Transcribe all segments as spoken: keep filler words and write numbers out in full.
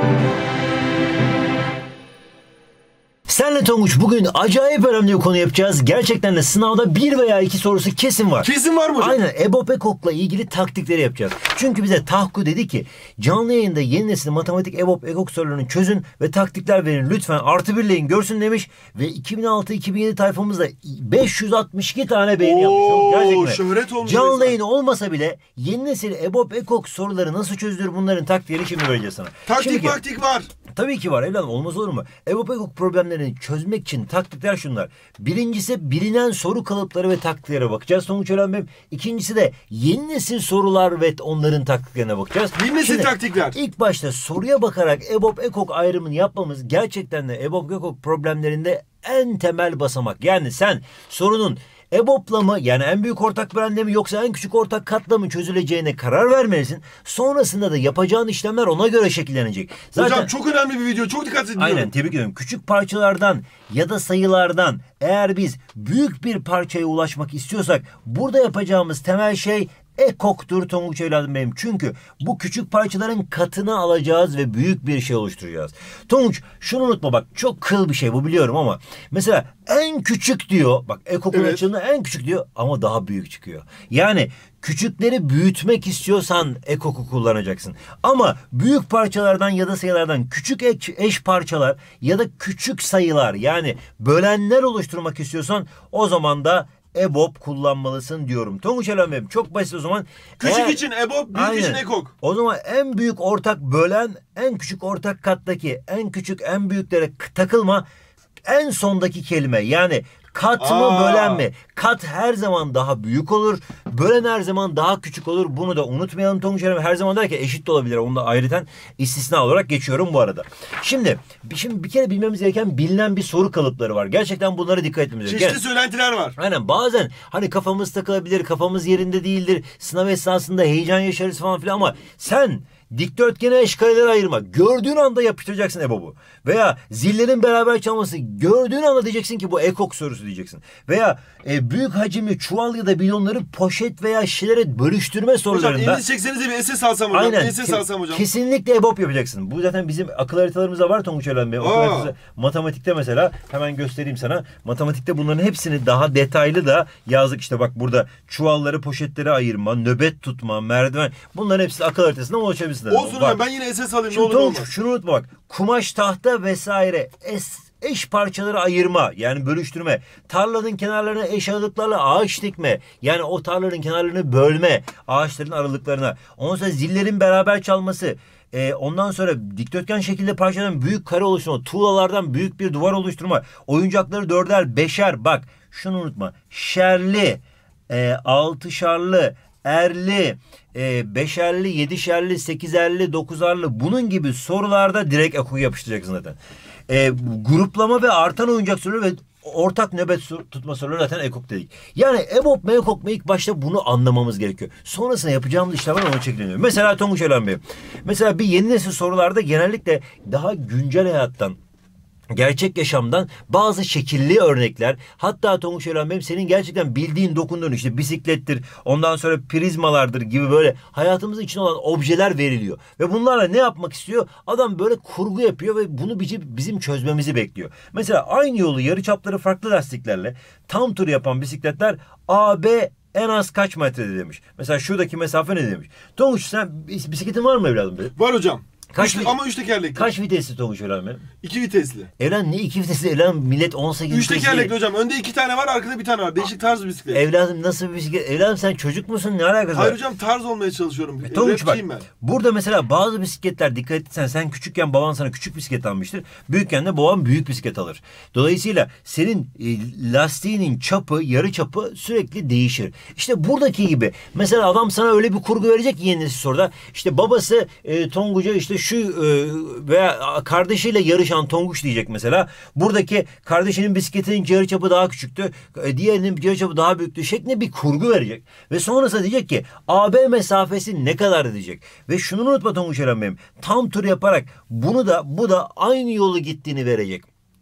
Senle Tonguç bugün acayip önemli bir konu yapacağız. Gerçekten de sınavda bir veya iki sorusu kesin var. Kesin var mı hocam? Aynen. EBOB EKOK'la ilgili taktikleri yapacağız. Çünkü bize Tahku dedi ki canlı yayında yeni nesil matematik EBOB EKOK sorularını çözün ve taktikler verin. Lütfen artı birleyin görsün demiş. Ve iki bin altı iki bin yedi tayfamızda beş yüz altmış iki tane beğeni Oo, yapmış. Gerçekten. şöhret olmuş. Canlı yayın olmasa bile yeni nesil EBOB EKOK soruları nasıl çözülür, bunların taktiklerini şimdi vereceğiz sana. Taktik Şimdi, taktik var. tabii ki var evladım, olmaz olur mu? EBOB EKOK problemlerini çözmek için taktikler şunlar. Birincisi bilinen soru kalıpları ve taktiklere bakacağız Tonguç öğrenmem. İkincisi de yeni nesil sorular ve onların taktiklerine bakacağız. Yeni nesil Şimdi, taktikler. İlk başta soruya bakarak EBOB EKOK ayrımını yapmamız gerçekten de EBOB EKOK problemlerinde en temel basamak. Yani sen sorunun EBOB'la mı, yani en büyük ortak bölende mi yoksa en küçük ortak katla mı çözüleceğine karar vermelisin. Sonrasında da yapacağın işlemler ona göre şekillenecek. Zaten, hocam çok önemli bir video. Çok dikkat ediyorum. Aynen, tebrik ediyorum. Küçük parçalardan ya da sayılardan eğer biz büyük bir parçaya ulaşmak istiyorsak burada yapacağımız temel şey EKOK'tur Tonguç evladım benim. Çünkü bu küçük parçaların katını alacağız ve büyük bir şey oluşturacağız. Tonguç şunu unutma, bak çok kıl bir şey bu biliyorum ama mesela en küçük diyor, bak EKOK'un evet. açılımında en küçük diyor ama daha büyük çıkıyor. Yani küçükleri büyütmek istiyorsan EKOK'u kullanacaksın. Ama büyük parçalardan ya da sayılardan küçük eş, eş parçalar ya da küçük sayılar, yani bölenler oluşturmak istiyorsan o zaman da EBOB kullanmalısın diyorum. Tonguç Elhamem çok basit o zaman. Küçük Eğer, için EBOB, büyük aynen, için EKOK. O zaman en büyük ortak bölen, en küçük ortak kattaki en küçük en büyüklere takılma. En sondaki kelime, yani kat mı Aa. bölen mi? Kat her zaman daha büyük olur. Bölen her zaman daha küçük olur. Bunu da unutmayalım Tonguç Hanım. Her zaman derken eşit de olabilir. Onu da ayrıca istisna olarak geçiyorum bu arada. Şimdi, şimdi bir kere bilmemiz gereken bilinen bir soru kalıpları var. Gerçekten bunlara dikkat etmemiz gerekiyor. Çeşitli söylentiler var. Aynen, bazen hani kafamız takılabilir, kafamız yerinde değildir. Sınav esnasında heyecan yaşarız falan filan ama sen dikdörtgene eşkalelere ayırma. Gördüğün anda yapıştıracaksın EBOB'u. Veya zillerin beraber çalması, gördüğün anda diyeceksin ki bu EKOK sorusu diyeceksin. Veya e, büyük hacimli çuval ya da bidonları poşet veya şişelere bölüştürme sorularında. Hocam elinizi çeksenize bir S S alsam hocam. Aynen. S S alsam hocam. Kesinlikle EBOB yapacaksın. Bu zaten bizim akıl haritalarımızda var Tonguç Öğren Bey. Akıl haritası, matematikte mesela hemen göstereyim sana. Matematikte bunların hepsini daha detaylı da yazdık. İşte bak burada çuvalları poşetlere ayırma, nöbet tutma, merdiven. Bunların hepsi akıl haritasından ulaşabilirsin. Olsun hocam, ben yine S S alayım. Şimdi ne olur Tonguç, olmaz. şunu unutma bak. Kumaş, tahta vesaire es, eş parçaları ayırma, yani bölüştürme. Tarlanın kenarlarına eş aralıklarla ağaç dikme. Yani o tarlanın kenarlarını bölme. Ağaçların aralıklarına. Ondan sonra zillerin beraber çalması. Ee, ondan sonra dikdörtgen şekilde parçaların büyük kare oluşturma. Tuğlalardan büyük bir duvar oluşturma. Oyuncakları dörder, beşer. Bak şunu unutma. Şerli, e, altışarlı, erli, e, beşerli, yedişerli, sekizerli, dokuzarlı, bunun gibi sorularda direkt EKOK'u yapıştıracaksın zaten. E, gruplama ve artan oyuncak soruları ve ortak nöbet tutma soruları zaten EKOK dedik. Yani EBOB mu EKOK mu, ilk başta bunu anlamamız gerekiyor. Sonrasında yapacağımız işlemler ona şekilleniyor. Mesela Tonguç Öğren Bey. Mesela bir yeni nesil sorularda genellikle daha güncel hayattan, gerçek yaşamdan bazı şekilli örnekler, hatta Tonguç Öğren benim senin gerçekten bildiğin, dokunduğun, işte bisiklettir, ondan sonra prizmalardır gibi böyle hayatımızın içinde olan objeler veriliyor. Ve bunlarla ne yapmak istiyor? Adam böyle kurgu yapıyor ve bunu bizim çözmemizi bekliyor. Mesela aynı yolu yarıçapları farklı lastiklerle tam tur yapan bisikletler A B en az kaç metrede demiş. Mesela şuradaki mesafe ne demiş. Tonguç, sen bisikletin var mı evladım? Dedi. Var hocam. Kaç, üç, ama üç tekerlekli. Kaç vitesli Tonguç Öğren benim? İki vitesli. Evladım ne iki vitesli? Evladım millet on sekiz Üç vitesli. tekerlekli hocam. Önde iki tane var, arkada bir tane var. Değişik tarz bir bisiklet. Evladım nasıl bir bisiklet? Evladım sen çocuk musun? Ne alakası var? Hayır hocam, tarz olmaya çalışıyorum. E, Tonguç bak. Ben. Burada mesela bazı bisikletler, dikkat etsen, sen küçükken baban sana küçük bisiklet almıştır. Büyükken de baban büyük bisiklet alır. Dolayısıyla senin e, lastiğinin çapı, yarı çapı sürekli değişir. İşte buradaki gibi. Mesela adam sana öyle bir kurgu verecek ki yeni nesil soruda. İşte babası e, Tonguç'a işte şu e, veya kardeşiyle yarışan Tonguç diyecek mesela. Buradaki kardeşinin bisikletinin yarıçapı daha küçüktü. Diğerinin yarıçapı daha büyüktü şeklinde bir kurgu verecek. Ve sonrasında diyecek ki A B mesafesi ne kadar diyecek. Ve şunu unutma Tonguç Eren benim. Tam tur yaparak bunu da bu da aynı yolu gittiğini verecek.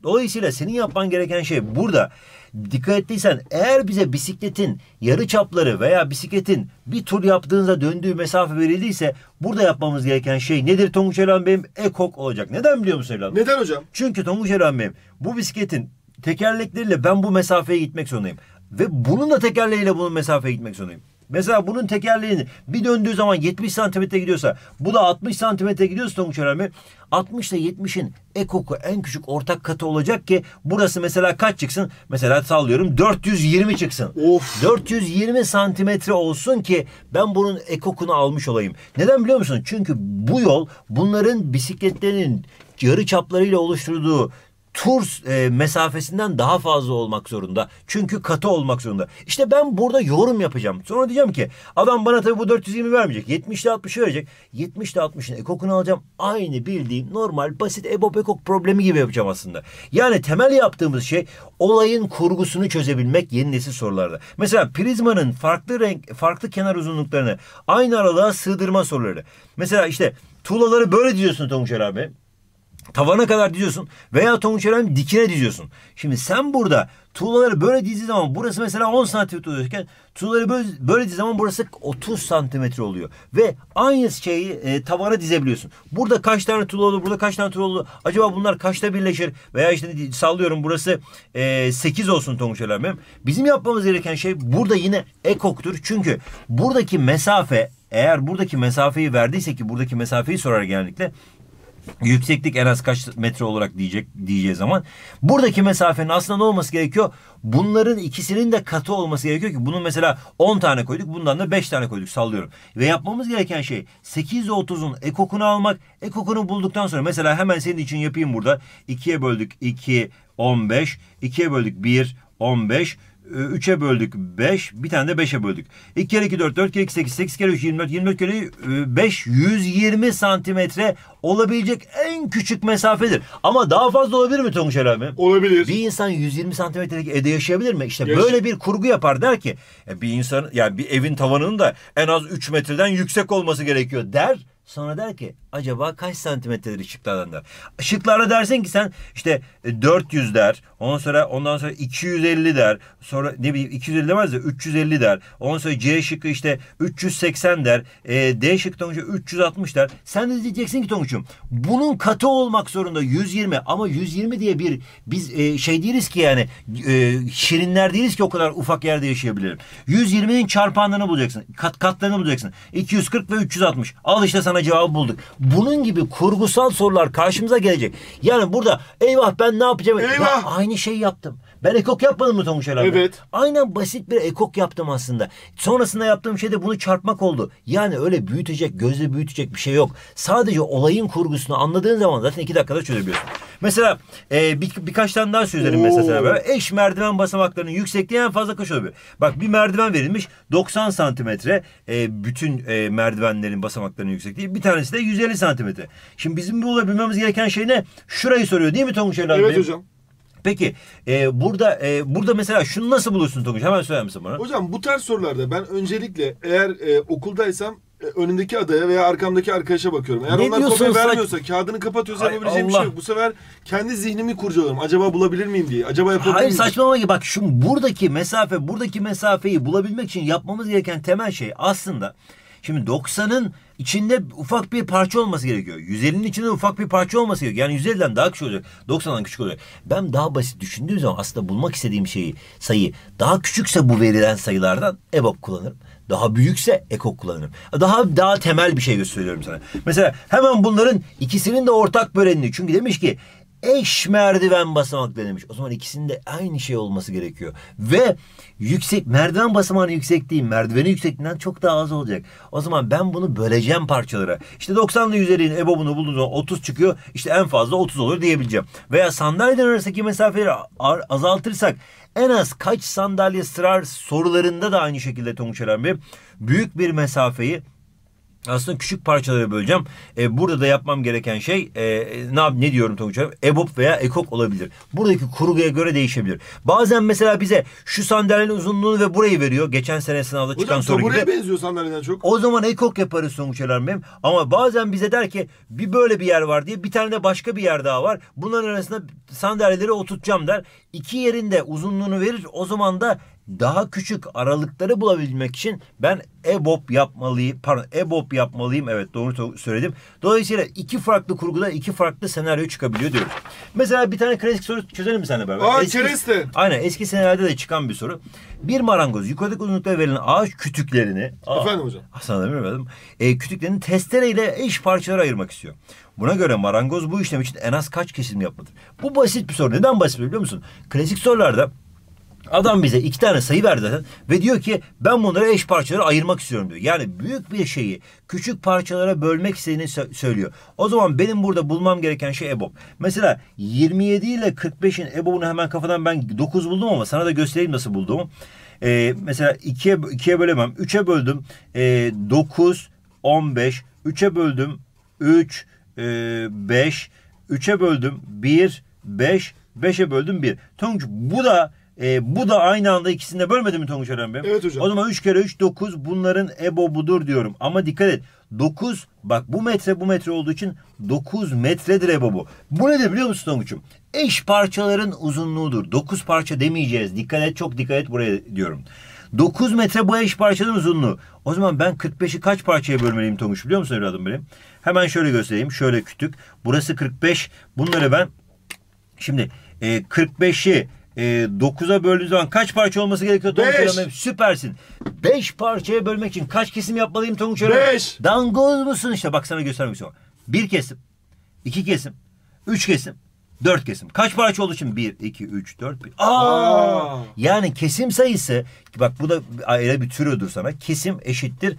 Dolayısıyla senin yapman gereken şey burada, dikkat ettiysen, eğer bize bisikletin yarı çapları veya bisikletin bir tur yaptığınızda döndüğü mesafe verildiyse burada yapmamız gereken şey nedir Tonguç Erhan Bey'im? Ekok olacak. Neden biliyor musun Erhan? Neden hocam? Çünkü Tonguç Erhan Bey'im, bu bisikletin tekerlekleriyle ben bu mesafeye gitmek zorundayım. Ve bunun da tekerleğiyle bunun mesafeye gitmek zorundayım. Mesela bunun tekerleğini bir döndüğü zaman yetmiş santimetre gidiyorsa, bu da altmış santimetre gidiyorsa Tonguç Erhan Bey, altmış ile yetmişin ekoku en küçük ortak katı olacak ki burası mesela kaç çıksın? Mesela sallıyorum dört yüz yirmi çıksın. Of. dört yüz yirmi santimetre olsun ki ben bunun ekokunu almış olayım. Neden biliyor musun? Çünkü bu yol bunların bisikletlerinin yarı çaplarıyla oluşturduğu tur e, mesafesinden daha fazla olmak zorunda. Çünkü katı olmak zorunda. İşte ben burada yorum yapacağım. Sonra diyeceğim ki adam bana tabii bu dört yüz yirmi vermeyecek. yetmiş ile altmışı verecek. yetmiş ile altmışın ekokunu alacağım. Aynı bildiğim normal basit EBOB ekok problemi gibi yapacağım aslında. Yani temel yaptığımız şey olayın kurgusunu çözebilmek yeni nesil sorularda. Mesela prizmanın farklı renk, farklı kenar uzunluklarını aynı aralığa sığdırma soruları. Mesela işte tuğlaları böyle diyorsun Tonguç abi. Tavana kadar diziyorsun veya Tonguç Erhan dikine diziyorsun. Şimdi sen burada tuğlaları böyle dizdiği zaman burası mesela on santimetre oluyorken tuğlaları böyle, böyle dizdiği zaman burası otuz santimetre oluyor. Ve aynı şeyi e, tavana dizebiliyorsun. Burada kaç tane tuğla olur, burada kaç tane tuğla olur? Acaba bunlar kaçta birleşir? Veya işte sallıyorum burası e, sekiz olsun Tonguç Erhan. Bizim yapmamız gereken şey burada yine ekoktur. Çünkü buradaki mesafe, eğer buradaki mesafeyi verdiyse, ki buradaki mesafeyi sorar genellikle, yükseklik en az kaç metre olarak diyecek diyeceği zaman buradaki mesafenin aslında ne olması gerekiyor? Bunların ikisinin de katı olması gerekiyor ki bunun mesela on tane koyduk, bundan da beş tane koyduk, sallıyorum. Ve yapmamız gereken şey sekiz ile otuzun ekokunu almak. Ekokunu bulduktan sonra mesela hemen senin için yapayım burada. ikiye böldük iki, on beş. ikiye böldük bir, on beş. üçe böldük beş. Bir tane de beşe böldük. iki kere iki dört, dört kere iki sekiz, sekiz kere üç yirmi dört, yirmi dört kere beş yüz yirmi santimetre olabilecek en küçük mesafedir. Ama daha fazla olabilir mi Tonguç abi? Olabilir. Bir insan yüz yirmi santimetrelik evde yaşayabilir mi? İşte Yaş- böyle bir kurgu yapar, der ki bir insan, yani bir evin tavanının da en az üç metreden yüksek olması gerekiyor der. Sonra der ki acaba kaç santimetredir ışıklardan der. Işıklarla dersin ki sen işte dört yüz der. Ondan sonra ondan sonra iki yüz elli der. Sonra ne bileyim iki yüz elli demez de üç yüz elli der. Ondan sonra C şıkkı işte üç yüz seksen der. E, D şıkkı Tonguç'a üç yüz altmış der. Sen de diyeceksin ki Tonguç'um bunun katı olmak zorunda yüz yirmi, ama yüz yirmi diye bir biz e, şey değiliz ki, yani e, şirinler değiliz ki o kadar ufak yerde yaşayabilirim. yüz yirminin çarpanlarını bulacaksın. Kat katlarını bulacaksın. iki yüz kırk ve üç yüz altmış. Al işte sana cevabı bulduk. Bunun gibi kurgusal sorular karşımıza gelecek. Yani burada eyvah ben ne yapacağım? Eyvah! Ya aynı şey yaptım. Ben ekok yapmadım mı Tonguç abi? Evet. Aynen basit bir ekok yaptım aslında. Sonrasında yaptığım şey de bunu çarpmak oldu. Yani öyle büyütecek, gözle büyütecek bir şey yok. Sadece olayın kurgusunu anladığın zaman zaten iki dakikada çözebiliyorsun. Mesela e, bir, birkaç tane daha söylerim mesela. Böyle. Eş merdiven basamaklarının yüksekliği en fazla kaç olabilir? Bak bir merdiven verilmiş doksan santimetre e, bütün e, merdivenlerin basamaklarının yüksekliği. Bir tanesi de yüz elli santimetre. Şimdi bizim bu bilmemiz gereken şey ne? Şurayı soruyor değil mi Tonguç abi? Evet hocam. Peki e, burada e, burada mesela şunu nasıl bulursun Tonguç? Hemen söyler misin bana? Hocam bu tarz sorularda ben öncelikle eğer e, okuldaysam e, önündeki adaya veya arkamdaki arkadaşa bakıyorum. Eğer Ne onlar diyorsun kopya sen? vermiyorsa, kağıdını kapatıyorsa Hay yapabileceğim bir Allah. şey yok. Bu sefer kendi zihnimi kurcalıyorum. Acaba bulabilir miyim diye. Acaba yapabilir Hayır miyim? saçmalama ki, bak şu buradaki mesafe, buradaki mesafeyi bulabilmek için yapmamız gereken temel şey aslında, şimdi doksanın içinde ufak bir parça olması gerekiyor. yüz ellinin içinde ufak bir parça olması gerekiyor. Yani yüz elliden daha küçük olacak. doksandan küçük olacak. Ben daha basit düşündüğüm zaman aslında bulmak istediğim şeyi, sayı daha küçükse bu verilen sayılardan EBOB kullanırım. Daha büyükse ekok kullanırım. Daha daha temel bir şey gösteriyorum sana. Mesela hemen bunların ikisinin de ortak bölenini. Çünkü demiş ki eş merdiven basamakları demiş. O zaman ikisinin de aynı şey olması gerekiyor. Ve yüksek merdiven basamağının yüksekliği merdivenin yüksekliğinden çok daha az olacak. O zaman ben bunu böleceğim parçalara. İşte doksan ile yüz ellinin EBOB'unu bulduğum zaman otuz çıkıyor. İşte en fazla otuz olur diyebileceğim. Veya sandalyeler arasındaki mesafeleri azaltırsak en az kaç sandalye sığar sorularında da aynı şekilde Tonguç Eren Bey büyük bir mesafeyi Aslında küçük parçalara böleceğim. E, burada da yapmam gereken şey e, ne yap ne diyorum Tonguç abi? EBOB veya ekok olabilir. Buradaki kurguya göre değişebilir. Bazen mesela bize şu sandalyenin uzunluğunu ve burayı veriyor. Geçen sene sınavda çıkan Hocam soru gibi. tabureye benziyor sandalyeden çok. O zaman ekok yaparız Tonguç Alarm benim. Ama bazen bize der ki bir böyle bir yer var diye, bir tane de başka bir yer daha var. Bunların arasında sandalyeleri oturtacağım der. İki yerinde uzunluğunu verir. O zaman da daha küçük aralıkları bulabilmek için ben EBOB yapmalıyım. Pardon, EBOB yapmalıyım. Evet, doğru söyledim. Dolayısıyla iki farklı kurguda iki farklı senaryo çıkabiliyor diyoruz. Mesela bir tane klasik soru çözelim mi seninle beraber? Aa, Eski, kereste. aynen, eski senelerde de çıkan bir soru. Bir marangoz yukarıdaki uzunlukta verilen ağaç kütüklerini, aa, Efendim hocam. sana bilmedim. E, kütüklerini testereyle eş parçalara ayırmak istiyor. Buna göre marangoz bu işlem için en az kaç kesim yapmalıdır? Bu basit bir soru. Neden basit biliyor musun? Klasik sorularda adam bize iki tane sayı verdi zaten ve diyor ki ben bunları eş parçalara ayırmak istiyorum diyor. Yani büyük bir şeyi küçük parçalara bölmek istediğini sö- söylüyor. O zaman benim burada bulmam gereken şey EBOB. Mesela yirmi yedi ile kırk beşin EBOB'unu hemen kafadan ben dokuz buldum ama sana da göstereyim nasıl bulduğumu. Ee, mesela ikiye, ikiye bölemem. üçe böldüm. Ee, dokuz, on beş. üçe böldüm. üç, beş. üçe böldüm. bir, beş. beşe böldüm bir. Tonguç, bu da E, bu da aynı anda ikisini de bölmedi mi Tonguç Eren Bey? Evet hocam. O zaman üç kere üç dokuz, bunların EBOB'udur diyorum. Ama dikkat et, dokuz, bak bu metre bu metre olduğu için dokuz metredir EBOB'u. Bu nedir biliyor musun Tonguç'um? Eş parçaların uzunluğudur. dokuz parça demeyeceğiz. Dikkat et, çok dikkat et buraya diyorum. dokuz metre bu eş parçaların uzunluğu. O zaman ben kırk beşi kaç parçaya bölmeliyim Tonguç biliyor musun evladım benim? Hemen şöyle göstereyim. Şöyle kütük. Burası kırk beş. Bunları ben şimdi e, kırk beşi E, dokuza böldüğü zaman kaç parça olması gerekiyor Tonguç Öğrenmem? Süpersin. beş parçaya bölmek için kaç kesim yapmalıyım Tonguç Öğrenmem? beş. Dangoz musun işte, bak sana göstermek istiyorum. bir kesim, iki kesim, üç kesim, dört kesim. Kaç parça olduğu için? bir, iki, üç, dört. Aa! Aa. Yani kesim sayısı, bak bu da ayrı bir türüdür sana. Kesim eşittir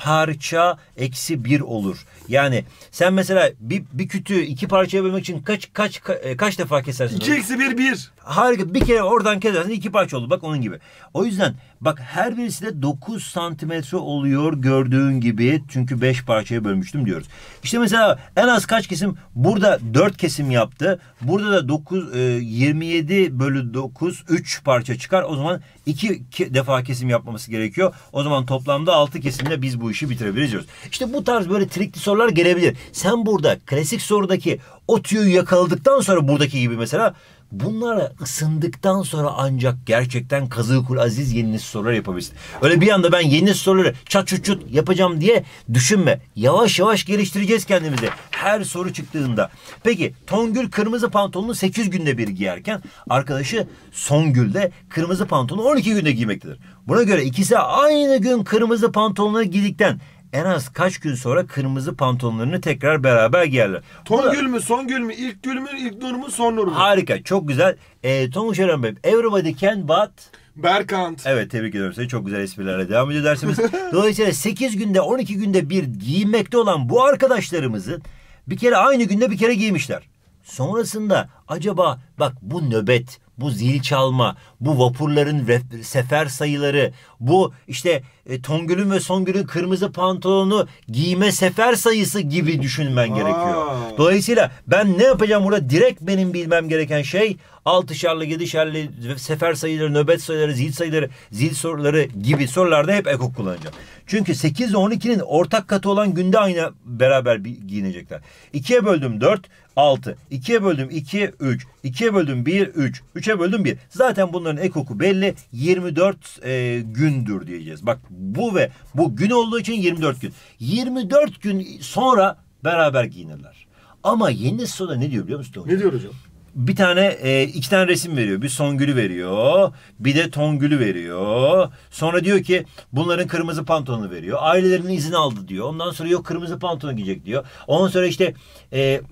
parça eksi bir olur. Yani sen mesela bir, bir kütüğü iki parçaya bölmek için kaç kaç ka, kaç defa kesersin? iki eksi bir bir. Harika. Bir kere oradan kesersin, iki parça oldu. Bak onun gibi. O yüzden bak her birisi de dokuz santimetre oluyor gördüğün gibi. Çünkü beş parçaya bölmüştüm diyoruz. İşte mesela en az kaç kesim? Burada dört kesim yaptı. Burada da dokuz, yirmi yedi bölü dokuz, üç parça çıkar. O zaman iki defa kesim yapmaması gerekiyor. O zaman toplamda altı kesimle biz bu işi bitirebiliriz diyoruz. İşte bu tarz böyle trikli sorular gelebilir. Sen burada klasik sorudaki o tüyoyu yakaladıktan sonra, buradaki gibi mesela, bunlara ısındıktan sonra ancak gerçekten kazıkul aziz yeni nesil sorular yapabilirsin. Öyle bir anda ben yeni nesil soruları çat çut çut yapacağım diye düşünme. Yavaş yavaş geliştireceğiz kendimizi her soru çıktığında. Peki Tongül kırmızı pantolonu sekiz günde bir giyerken arkadaşı Songül de kırmızı pantolonu on iki günde giymektedir. Buna göre ikisi aynı gün kırmızı pantolonu giydikten en az kaç gün sonra kırmızı pantolonlarını tekrar beraber giyerler. Tongül mü, son gül mü, ilk gül mü, ilk nur mu, son nur mu? Harika, çok güzel. E, Tonguç Eren Bey, everybody can but... Berkant. Evet, tebrik ediyorum seni. Çok güzel esprilerle devam ediyor dersimiz. Dolayısıyla sekiz günde on iki günde bir giymekte olan bu arkadaşlarımızın bir kere aynı günde bir kere giymişler. Sonrasında acaba bak bu nöbet, bu zil çalma, bu vapurların ref- sefer sayıları, bu işte e, Tongül'ün ve Songül'ün kırmızı pantolonu giyme sefer sayısı gibi düşünmen gerekiyor. Aa. Dolayısıyla ben ne yapacağım burada? Direkt benim bilmem gereken şey altışarlı, yedişerli sefer sayıları, nöbet sayıları, zil sayıları, zil soruları gibi sorularda hep ekok kullanacağım. Çünkü sekiz ile on ikinin ortak katı olan günde aynı beraber giyinecekler. ikiye böldüm dört, altı. ikiye böldüm iki, üç. ikiye böldüm bir, üç. üçe böldüm bir. Zaten bunların ekoku belli. yirmi dört e, gündür diyeceğiz. Bak bu ve bu gün olduğu için yirmi dört gün. yirmi dört gün sonra beraber giyinirler. Ama yeni soda ne diyor biliyor musun? Ne diyor hocam? Bir tane e, iki tane resim veriyor. Bir Songül'ü veriyor. Bir de Tongül'ü veriyor. Sonra diyor ki bunların kırmızı pantolonu veriyor. Ailelerinin izin aldı diyor. Ondan sonra yok kırmızı pantolon giyecek diyor. Ondan sonra işte e,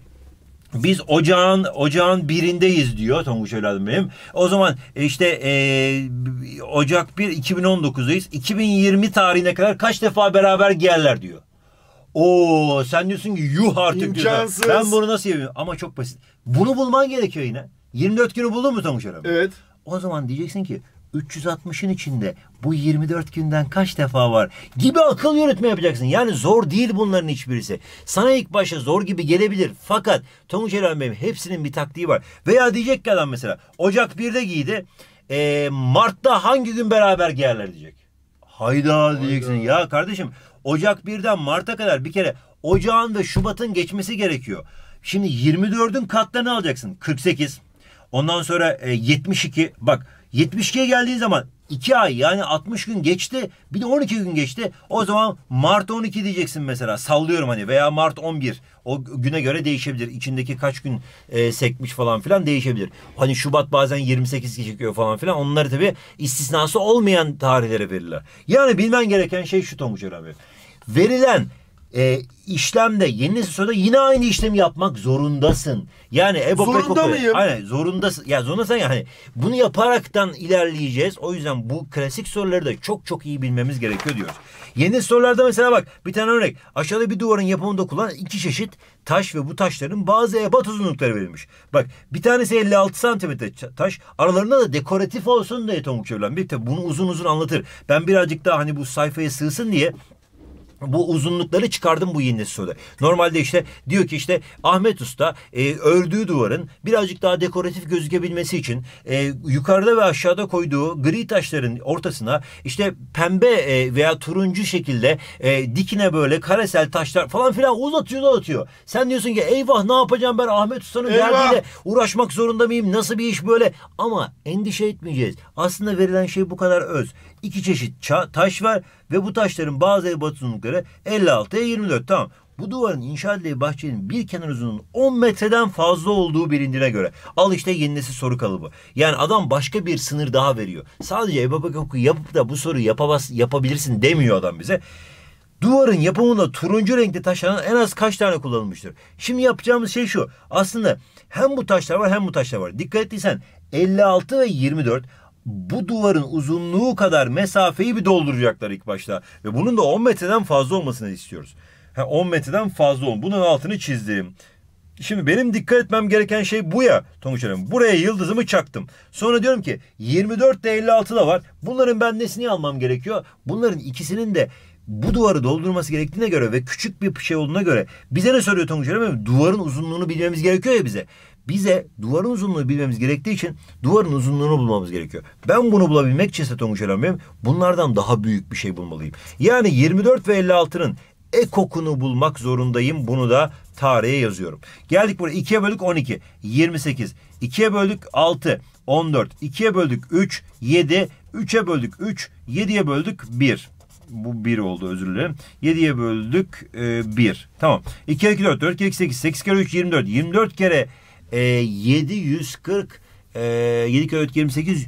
biz ocağın ocağın birindeyiz diyor Tonguç evladım benim. O zaman işte e, Ocak bir iki bin on dokuzdayız. iki bin yirmi tarihine kadar kaç defa beraber giyerler diyor. Oo, sen diyorsun ki yuh artık İmkansız. diyorsun. Ben bunu nasıl yapayım? Ama çok basit. Bunu bulman gerekiyor yine. yirmi dört günü buldun mu Tonguç Eren? Evet. O zaman diyeceksin ki üç yüz altmışın içinde bu yirmi dört günden kaç defa var gibi akıl yürütme yapacaksın. Yani zor değil bunların hiçbirisi. Sana ilk başta zor gibi gelebilir. Fakat Tonguç Eren Bey'im hepsinin bir taktiği var. Veya diyecek ki adam mesela Ocak birde giydi. E, Mart'ta hangi gün beraber giyerler diyecek. Hayda diyeceksin. Hayda. Ya kardeşim Ocak birden Mart'a kadar bir kere Ocağın ve Şubat'ın geçmesi gerekiyor. Şimdi yirmi dördün katlarını alacaksın. kırk sekiz. Ondan sonra e, yetmiş iki. Bak yetmiş ikiye geldiğin zaman iki ay yani altmış gün geçti. Bir de on iki gün geçti. O zaman Mart on iki diyeceksin mesela. Sallıyorum hani veya Mart on bir. O güne göre değişebilir. İçindeki kaç gün e, sekmiş falan filan değişebilir. Hani Şubat bazen yirmi sekiz çıkıyor falan filan. Onları tabii istisnası olmayan tarihlere verirler. Yani bilmen gereken şey şu Tonguç abi. Verilen e, işlemde yeni nesil soruda yine aynı işlemi yapmak zorundasın. Yani EBOB Zorunda mıyım? Aynen zorundasın. Ya zorundasın yani. Bunu yaparaktan ilerleyeceğiz. O yüzden bu klasik soruları da çok çok iyi bilmemiz gerekiyor diyoruz. Yeni sorularda mesela bak bir tane örnek. Aşağıda bir duvarın yapımında kullanılan iki çeşit taş ve bu taşların bazı ebat uzunlukları verilmiş. Bak bir tanesi elli altı santimetre taş. Aralarında da dekoratif olsun diye Tonguç Çevren. Bir de bunu uzun uzun anlatır. Ben birazcık daha hani bu sayfaya sığsın diye bu uzunlukları çıkardım bu yeni nesil soruda. Normalde işte diyor ki işte Ahmet Usta e, ördüğü duvarın birazcık daha dekoratif gözükebilmesi için e, yukarıda ve aşağıda koyduğu gri taşların ortasına işte pembe e, veya turuncu şekilde e, dikine böyle karesel taşlar falan filan uzatıyor uzatıyor. Sen diyorsun ki eyvah ne yapacağım ben Ahmet Usta'nın verdiğiyle uğraşmak zorunda mıyım? Nasıl bir iş böyle? Ama endişe etmeyeceğiz. Aslında verilen şey bu kadar öz. İki çeşit taş var ve bu taşların bazı ebat uzunlukları elli altıya yirmi dört. Tamam. Bu duvarın inşa edildiği bahçenin bir kenar uzunluğunun on metreden fazla olduğu bilindiğine göre. Al işte yeni nesil soru kalıbı. Yani adam başka bir sınır daha veriyor. Sadece EBOB hukuku yapıp da bu soruyu yapamaz, yapabilirsin demiyor adam bize. Duvarın yapımında turuncu renkli taşlardan en az kaç tane kullanılmıştır? Şimdi yapacağımız şey şu. Aslında hem bu taşlar var hem bu taşlar var. Dikkat ettiysen elli altı ve yirmi dört bu duvarın uzunluğu kadar mesafeyi bir dolduracaklar ilk başta. Ve bunun da on metreden fazla olmasını istiyoruz. Ha, on metreden fazla olun. Bunun altını çizdim. Şimdi benim dikkat etmem gereken şey bu ya Tonguç Hanım. Buraya yıldızımı çaktım. Sonra diyorum ki yirmi dört de elli altı da var. Bunların ben nesini almam gerekiyor? Bunların ikisinin de bu duvarı doldurması gerektiğine göre ve küçük bir şey olduğuna göre bize ne soruyor Tonguç Hanım? Duvarın uzunluğunu bilmemiz gerekiyor ya bize. Bize duvarın uzunluğunu bilmemiz gerektiği için duvarın uzunluğunu bulmamız gerekiyor. Ben bunu bulabilmek için Tonguç Hanım benim bunlardan daha büyük bir şey bulmalıyım. Yani yirmi dört ve elli altının ekokunu bulmak zorundayım. Bunu da tarihe yazıyorum. Geldik buraya ikiye böldük on iki, yirmi sekiz. ikiye böldük altı, on dört. ikiye böldük üç, yedi. üçe böldük üç, yediye böldük bir. Bu bir oldu özür dilerim. yediye böldük e, bir. Tamam. iki kere iki dört, dört kere iki sekiz, sekiz kere üç yirmi dört. yirmi dört kere e, yedi yüz kırk, e, yedi kere dört yirmi sekiz,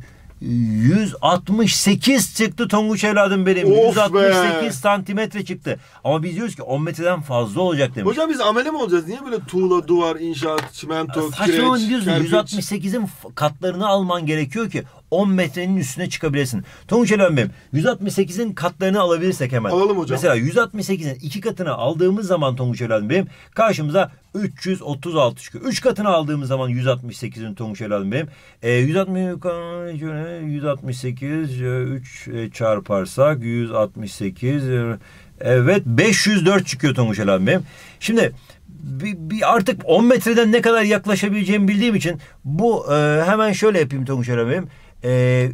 yüz altmış sekiz çıktı Tonguç evladım benim. Of yüz altmış sekiz be. santimetre çıktı. Ama biz diyoruz ki on metreden fazla olacak demiş. Hocam biz amele mi olacağız? Niye böyle tuğla, duvar, inşaat, çimento, Saçmalama kireç, diyorsun. kerpiç? yüz altmış sekizin katlarını alman gerekiyor ki on metrenin üstüne çıkabilesin. Tonguç evladım benim. yüz altmış sekizin katlarını alabilirsek hemen. Alalım hocam. Mesela yüz altmış sekizin iki katını aldığımız zaman Tonguç evladım benim karşımıza üç yüz otuz altı çıkıyor. üç katını aldığımız zaman yüz altmış sekizin Tonguç evladım benim. E, yüz altmış, yüz altmış sekiz üç çarparsak yüz altmış sekiz evet beş yüz dört çıkıyor Tonguç evladım benim. Şimdi bir, bir artık on metreden ne kadar yaklaşabileceğimi bildiğim için bu e, hemen şöyle yapayım Tonguç evladım benim. E,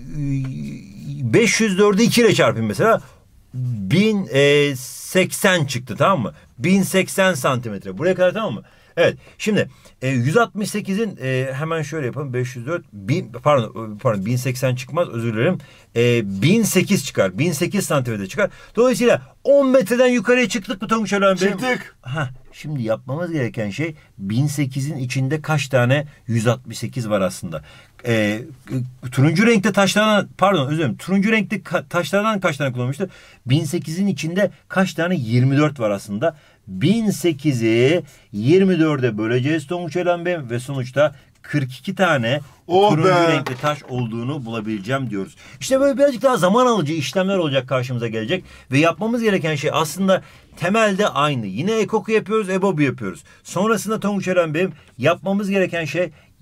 beş yüz dördü iki ile çarpayım mesela. bin seksen çıktı tamam mı? bin seksen santimetre. Buraya kadar tamam mı? Evet. Şimdi e, yüz altmış sekizin e, hemen şöyle yapalım. beş yüz dört bin, pardon pardon bin seksen çıkmaz özür dilerim. E, bin sekiz çıkar. bin sekiz santimetre çıkar. Dolayısıyla on metreden yukarıya çıktık mı Tonguç Hanım? Çıktık. Heh, şimdi yapmamız gereken şey bin sekizin içinde kaç tane yüz altmış sekiz var aslında. E, turuncu renkte taşlardan pardon özür dilerim. Turuncu renkte ka- taşlardan kaç tane kullanmıştı? bin sekizin içinde kaç tane? yirmi dört var aslında. bin sekizi yirmi dörde böleceğiz Tonguç Elen Bey ve sonuçta kırk iki tane Oh turuncu be. renkli taş olduğunu bulabileceğim diyoruz. İşte böyle birazcık daha zaman alıcı işlemler olacak karşımıza gelecek ve yapmamız gereken şey aslında temelde aynı. Yine ekoku yapıyoruz, EBOB'u yapıyoruz. Sonrasında Tonguç Elen Bey yapmamız gereken şey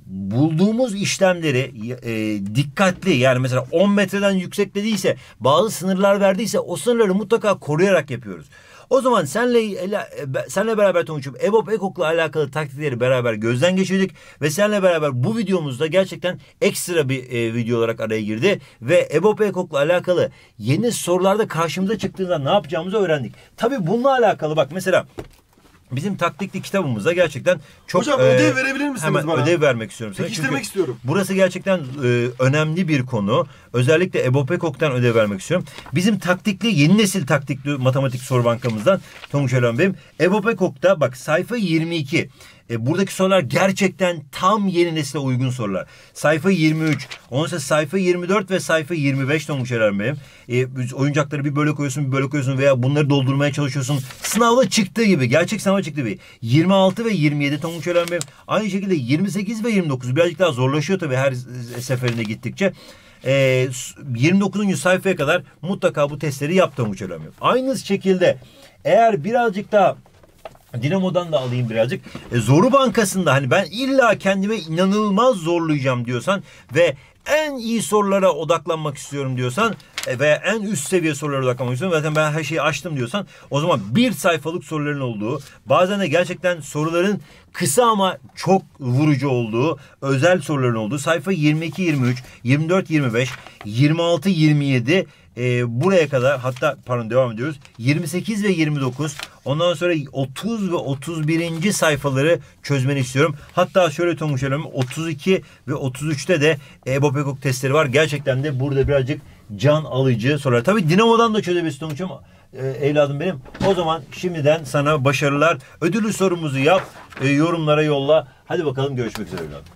bulduğumuz işlemleri e, dikkatli, yani mesela on metreden yükseklediyse, bazı sınırlar verdiyse o sınırları mutlaka koruyarak yapıyoruz. O zaman senle senle beraber Tonguç'um E B O P EKOK'la alakalı taktikleri beraber gözden geçirdik ve senle beraber bu videomuzda gerçekten ekstra bir e, video olarak araya girdi ve E B O P EKOK'la alakalı yeni sorularda karşımıza çıktığında ne yapacağımızı öğrendik. Tabii bununla alakalı bak mesela bizim taktikli kitabımızda gerçekten çok... Hocam e, ödev verebilir misiniz hemen bana? ödev vermek istiyorum sana. Pekiştirmek Çünkü istiyorum. burası gerçekten e, önemli bir konu. Özellikle E B O P EKOK'tan ödev vermek istiyorum. Bizim taktikli, yeni nesil taktikli matematik soru bankamızdan Tonguç Elvan benim. E B O P EKOK'ta bak sayfa yirmi iki. E, buradaki sorular gerçekten tam yeni nesile uygun sorular. Sayfa yirmi üç, ondan sonra sayfa yirmi dört ve sayfa yirmi beş Tonguç Elvan benim. E, oyuncakları bir böyle koyuyorsun, bir böyle koyuyorsun veya bunları doldurmaya çalışıyorsun. Sınavda çıktığı gibi, gerçek sınavda çıktığı gibi. yirmi altı ve yirmi yedi Tonguç Elvan benim. Aynı şekilde yirmi sekiz ve yirmi dokuz birazcık daha zorlaşıyor tabii her seferinde gittikçe. E, yirmi dokuzuncu sayfaya kadar mutlaka bu testleri yap Tonguç Elvan benim. Aynı şekilde eğer birazcık daha Dinamo'dan da alayım birazcık. E, Zoru Bankası'nda hani ben illa kendime inanılmaz zorlayacağım diyorsan ve en iyi sorulara odaklanmak istiyorum diyorsan e, veya en üst seviye sorulara odaklanmak istiyorum. Zaten ben her şeyi açtım diyorsan o zaman bir sayfalık soruların olduğu, bazen de gerçekten soruların kısa ama çok vurucu olduğu, özel soruların olduğu sayfa yirmi iki yirmi üç, yirmi dört yirmi beş, yirmi altı yirmi yedi e, buraya kadar, hatta pardon devam ediyoruz. yirmi sekiz ve yirmi dokuz, ondan sonra otuz ve otuz birinci sayfaları çözmeni istiyorum. Hatta şöyle Tonguç Elvan, otuz iki ve otuz üçte de E B O P EKOK testleri var. Gerçekten de burada birazcık can alıcı sorular. Tabii Dinamo'dan da çözebilirsin Tonguç ama e, evladım benim. O zaman şimdiden sana başarılar. Ödüllü sorumuzu yap, e, yorumlara yolla. Hadi bakalım, görüşmek üzere evladım.